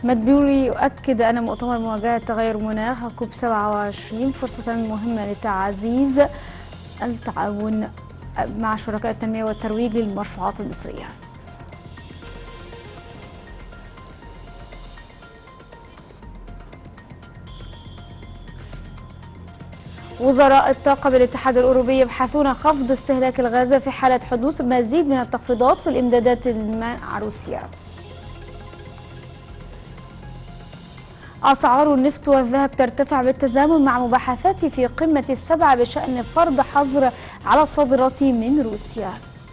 مدبولي يؤكد أن مؤتمر مواجهة تغير المناخ كوب 27 فرصة مهمة لتعزيز التعاون مع شركاء التنمية والترويج للمشروعات المصرية. وزراء الطاقة بالاتحاد الأوروبي يبحثون خفض استهلاك الغاز في حالة حدوث مزيد من التخفيضات في الإمدادات مع روسيا. أسعار النفط والذهب ترتفع بالتزامن مع مباحثات في قمة السبعة بشأن فرض حظر على الصادرات من روسيا.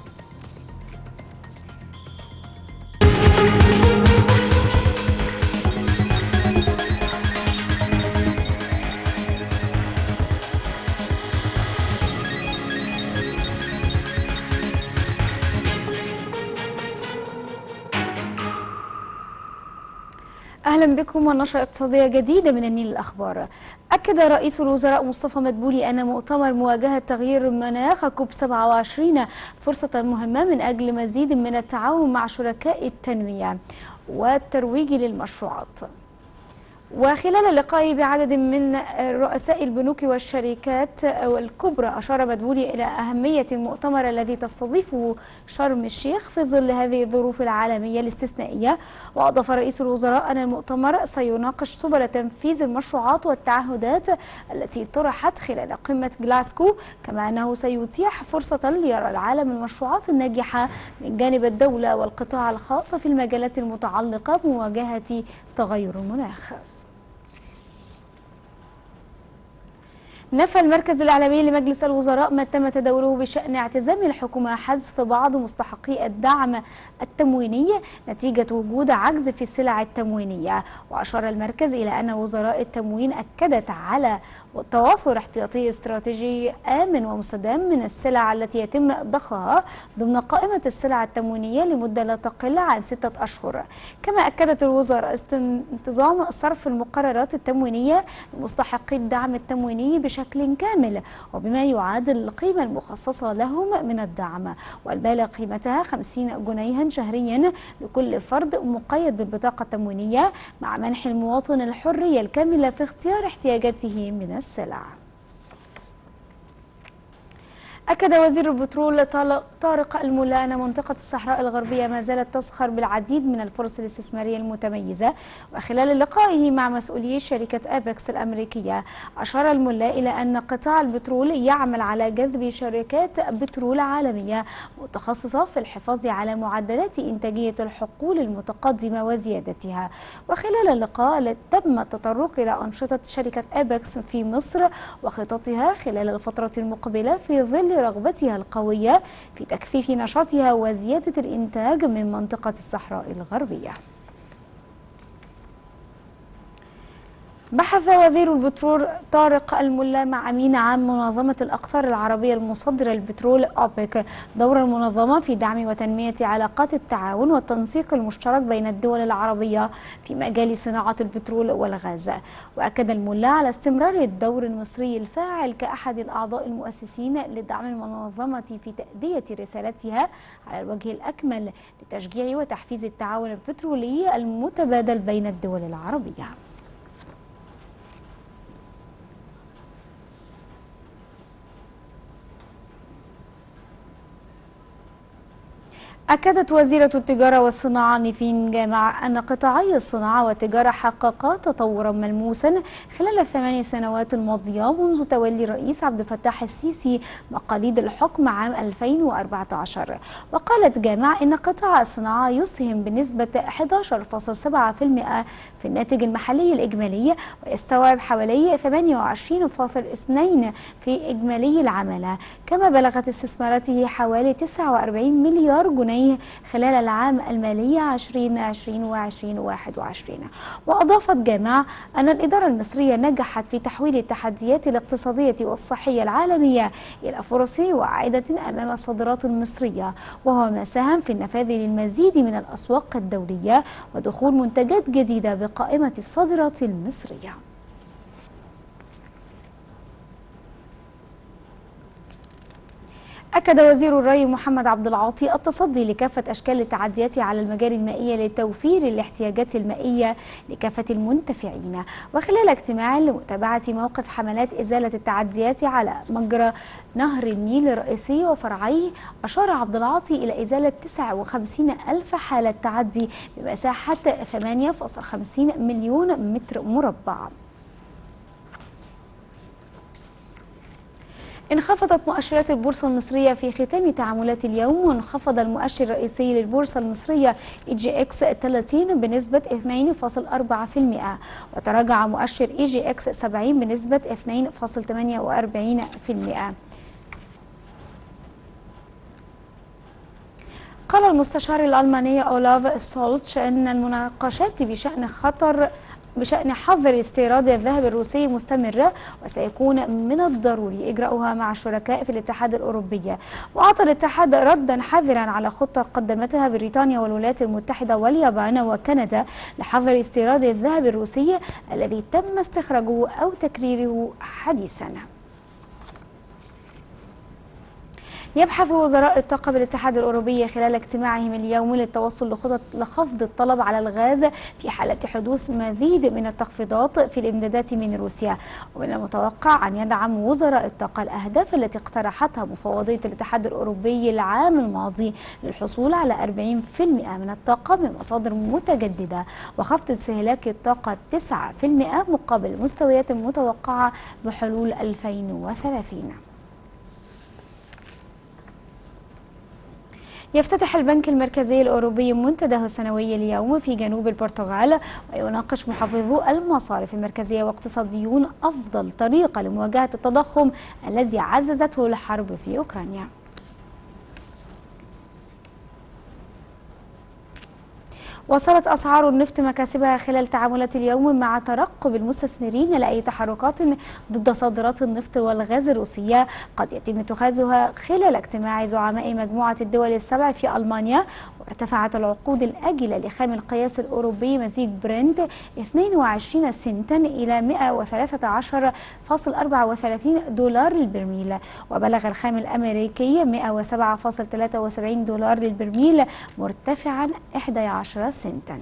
أهلا بكم ونشرة اقتصادية جديدة من النيل الأخبار. أكد رئيس الوزراء مصطفى مدبولي أن مؤتمر مواجهة تغيير المناخ كوب 27 فرصة مهمة من أجل مزيد من التعاون مع شركاء التنمية والترويج للمشروعات. وخلال لقائه بعدد من رؤساء البنوك والشركات الكبرى أشار مدبولي إلى أهمية المؤتمر الذي تستضيفه شرم الشيخ في ظل هذه الظروف العالمية الاستثنائية. وأضاف رئيس الوزراء أن المؤتمر سيناقش سبل تنفيذ المشروعات والتعهدات التي طرحت خلال قمة غلاسكو، كما أنه سيتيح فرصة ليرى العالم المشروعات الناجحة من جانب الدولة والقطاع الخاص في المجالات المتعلقة بمواجهة تغير المناخ. نفى المركز الإعلامي لمجلس الوزراء ما تم تداوله بشأن اعتزام الحكومة حذف بعض مستحقي الدعم التمويني نتيجة وجود عجز في السلع التموينية. وأشار المركز إلى أن وزراء التموين أكدت على توافر احتياطي استراتيجي آمن ومستدام من السلع التي يتم ضخها ضمن قائمة السلع التموينية لمدة لا تقل عن 6 أشهر. كما أكدت الوزارة انتظام صرف المقررات التموينية لمستحقي الدعم التمويني بشكل كامل وبما يعادل القيمة المخصصة لهم من الدعم، والبالغ قيمتها 50 جنيها شهريا لكل فرد مقيد بالبطاقة التموينية، مع منح المواطن الحرية الكاملة في اختيار احتياجاته من السلع. أكد وزير البترول طارق الملا أن منطقة الصحراء الغربية ما زالت تزخر بالعديد من الفرص الاستثمارية المتميزة. وخلال لقائه مع مسؤولي شركة أبيكس الأمريكية أشار الملا إلى أن قطاع البترول يعمل على جذب شركات بترول عالمية متخصصة في الحفاظ على معدلات إنتاجية الحقول المتقدمة وزيادتها. وخلال اللقاء تم التطرق إلى أنشطة شركة أبيكس في مصر وخططها خلال الفترة المقبلة في ظل رغبتها القوية في تكثيف نشاطها وزيادة الإنتاج من منطقة الصحراء الغربية. بحث وزير البترول طارق الملا مع أمين عام منظمة الأقطار العربية المصدرة للبترول أوبك دور المنظمة في دعم وتنمية علاقات التعاون والتنسيق المشترك بين الدول العربية في مجال صناعة البترول والغاز. وأكد الملا على استمرار الدور المصري الفاعل كأحد الأعضاء المؤسسين لدعم المنظمة في تأدية رسالتها على الوجه الأكمل لتشجيع وتحفيز التعاون البترولي المتبادل بين الدول العربية. أكدت وزيرة التجارة والصناعة نيفين جامع أن قطاعي الصناعة والتجارة حققا تطورا ملموسا خلال ال8 سنوات الماضية منذ تولي الرئيس عبد الفتاح السيسي مقاليد الحكم عام 2014. وقالت جامع إن قطاع الصناعة يسهم بنسبة 11.7% في الناتج المحلي الإجمالي ويستوعب حوالي 28.2% في إجمالي العمالة. كما بلغت استثماراته حوالي 49 مليار جنيه خلال العام المالي 2020-2021. وأضافت جامع أن الإدارة المصرية نجحت في تحويل التحديات الاقتصادية والصحية العالمية إلى فرص واعدة أمام الصادرات المصرية، وهو ما ساهم في النفاذ للمزيد من الأسواق الدولية ودخول منتجات جديدة بقائمة الصادرات المصرية. أكد وزير الري محمد عبد العاطي التصدي لكافة أشكال التعديات على المجاري المائية لتوفير الاحتياجات المائية لكافة المنتفعين. وخلال اجتماع لمتابعة موقف حملات إزالة التعديات على مجرى نهر النيل الرئيسي وفرعيه، أشار عبد العاطي إلى إزالة 59 ألف حالة تعدي بمساحة 8.50 مليون متر مربع. انخفضت مؤشرات البورصة المصرية في ختام تعاملات اليوم، وانخفض المؤشر الرئيسي للبورصة المصرية EGX 30 بنسبة 2.4%، وتراجع مؤشر EGX 70 بنسبة 2.48%. قال المستشار الألماني أولاف سولتش أن المناقشات بشأن حظر استيراد الذهب الروسي مستمرة، وسيكون من الضروري إجراؤها مع الشركاء في الاتحاد الأوروبي. وأعطى الاتحاد ردا حذرا على خطة قدمتها بريطانيا والولايات المتحدة واليابان وكندا لحظر استيراد الذهب الروسي الذي تم استخراجه أو تكريره حديثا. يبحث وزراء الطاقة بالاتحاد الأوروبي خلال اجتماعهم اليوم للتوصل لخطط لخفض الطلب على الغاز في حالة حدوث مزيد من التخفيضات في الإمدادات من روسيا. ومن المتوقع أن يدعم وزراء الطاقة الأهداف التي اقترحتها مفوضية الاتحاد الأوروبي العام الماضي للحصول على 40% من الطاقة من مصادر متجددة، وخفض استهلاك الطاقة 9% مقابل مستويات متوقعة بحلول 2030. يفتتح البنك المركزي الأوروبي منتداه السنوي اليوم في جنوب البرتغال، ويناقش محافظو المصارف المركزية واقتصاديون أفضل طريقة لمواجهة التضخم الذي عززته الحرب في أوكرانيا. وصلت أسعار النفط مكاسبها خلال تعاملات اليوم مع ترقب المستثمرين لأي تحركات ضد صادرات النفط والغاز الروسية قد يتم اتخاذها خلال اجتماع زعماء مجموعة الدول السبع في ألمانيا. وارتفعت العقود الآجلة لخام القياس الأوروبي مزيج برنت 22 سنتا إلى 113.34 دولار للبرميل، وبلغ الخام الأمريكي 107.73 دولار للبرميل مرتفعا 11 سنتا.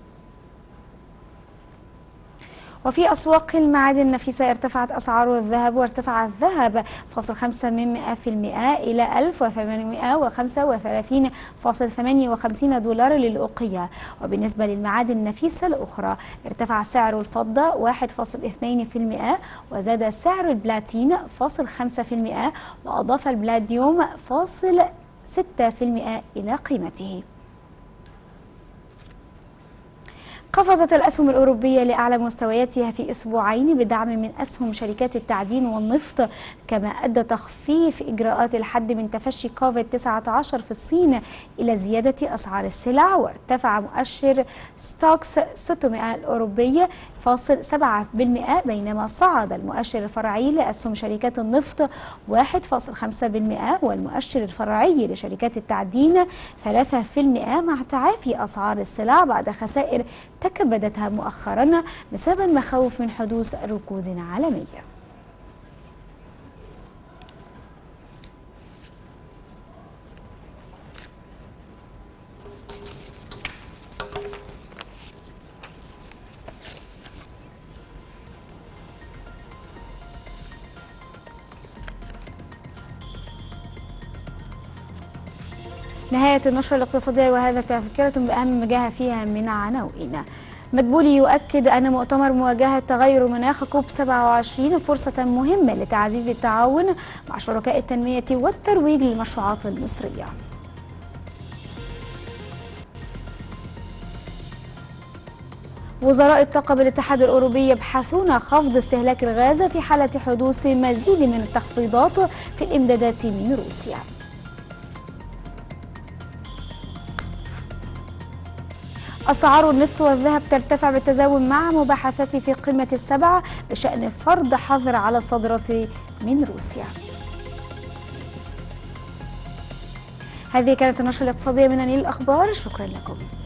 وفي أسواق المعادن النفيسة ارتفعت أسعار الذهب، وارتفع الذهب 0.5% إلى 1835.58 دولار للأوقية. وبالنسبة للمعادن النفيسة الأخرى ارتفع سعر الفضة 1.2%، وزاد سعر البلاتين 0.5%، وأضاف البلاديوم 0.6% إلى قيمته. قفزت الأسهم الأوروبية لأعلى مستوياتها في أسبوعين بدعم من أسهم شركات التعدين والنفط، كما أدى تخفيف إجراءات الحد من تفشي كوفيد-19 في الصين إلى زيادة أسعار السلع. وارتفع مؤشر ستوكس 600 الأوروبي 0.7%، بينما صعد المؤشر الفرعي لأسهم شركات النفط 1.5%، والمؤشر الفرعي لشركات التعدين 3%، مع تعافي أسعار السلع بعد خسائر تكبدتها مؤخرا بسبب المخاوف من حدوث ركود عالمية. نهاية النشرة الاقتصادية، وهذا تذكرة بأهم ما جاء فيها من عناوين. مدبولي يؤكد أن مؤتمر مواجهة تغير المناخ كوب 27 فرصة مهمة لتعزيز التعاون مع شركاء التنمية والترويج للمشروعات المصرية. وزراء الطاقة بالاتحاد الأوروبي يبحثون خفض استهلاك الغاز في حالة حدوث مزيد من التخفيضات في الإمدادات من روسيا. أسعار النفط والذهب ترتفع بالتزامن مع مباحثات في قمة السبعة بشأن فرض حظر على الصادرات من روسيا. هذه كانت النشرة الاقتصادية من نيل الأخبار، شكرا لكم.